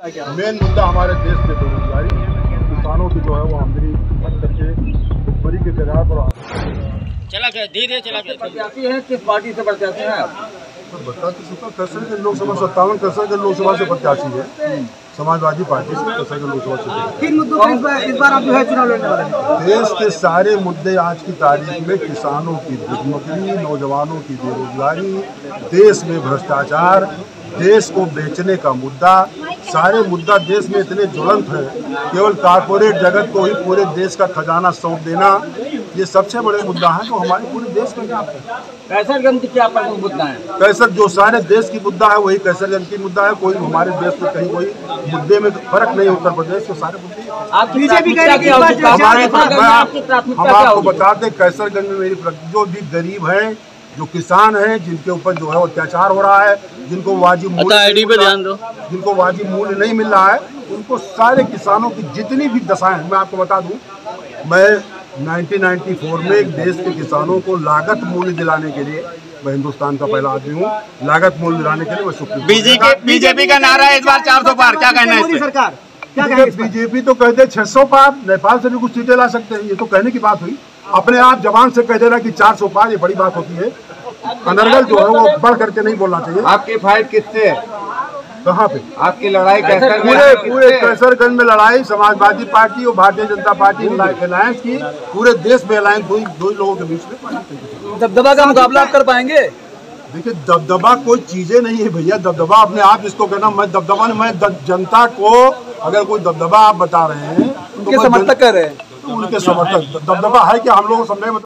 Main मुद्दा हमारे देश में बेरोजगारी, किसानों की जो है वो आमदनी बंद करके भुखमरी के किनारे पर चला गया धीरे चला गया। प्रत्याशी है किस पार्टी से प्रत्याशी है? तो बताते सुखा कैसरगंज लोकसभा 57 कैसरगंज लोकसभा से प्रत्याशी है, समाजवादी पार्टी से कैसरगंज लोकसभा से। किन मुद्दों पर इस बार आप जो है चुनाव लड़ने वाले हैं? देश के सारे मुद्दे आज की तारीख में किसानों की भुखमरी, नौजवानों की बेरोजगारी, देश में भ्रष्टाचार, देश को बेचने का मुद्दा, सारे मुद्दा देश में इतने ज्वलंत है, केवल कारपोरेट जगत को ही पूरे देश का खजाना सौंप देना, ये सबसे बड़े मुद्दा है जो हमारे पूरे देश में है। कैसरगंज की क्या प्रमुख मुद्दा है? कैसर जो सारे देश की मुद्दा है वही कैसरगंज की मुद्दा है। कोई हमारे देश में कहीं कोई मुद्दे में फर्क नहीं, उत्तर प्रदेश के सारे मुद्दे। हम आपको बताते कैसरगंज में मेरी जो भी गरीब है, जो किसान है, जिनके ऊपर जो है अत्याचार हो रहा है, जिनको वाजिब मूल्य पे ध्यान दो, जिनको वाजिब मूल्य नहीं मिल रहा है, उनको सारे किसानों की जितनी भी दशाएं, मैं आपको बता दूं, मैं 1994 में एक देश के किसानों को लागत मूल्य दिलाने के लिए, मैं हिंदुस्तान का पहला आदमी हूँ, लागत मूल्य दिलाने के लिए मैं सुप्रीम बीजेपी का नारा है इस बार 400 पार, क्या कहना है मोदी सरकार? बीजेपी तो कहते 600 पार, नेपाल से भी कुछ सीटें ला सकते हैं, ये तो कहने की बात हुई। अपने आप जबान से कह देना कि 400 पार, ये बड़ी बात होती है। अनर्गल जो है वो बढ़ करके नहीं बोलना चाहिए। आपकी फाइट किससे है? कहाँ पे आपकी लड़ाई पूरे कैसरगंज में लड़ाई समाजवादी पार्टी और भारतीय जनता पार्टी अलायंस की, पूरे देश में अलायंस हुई, दो लोगों के बीच में। दबदबा का मुकाबला आप कर पाएंगे? देखिए दबदबा कोई चीजें नहीं है भैया, दबदबा अपने आप इसको कहना, मैं दबदबा नहीं, मैं जनता को अगर कोई दबदबा आप बता रहे हैं, उनके समर्थक कर रहे हैं, तो उनके समर्थक दबदबा है कि हम लोग समझे।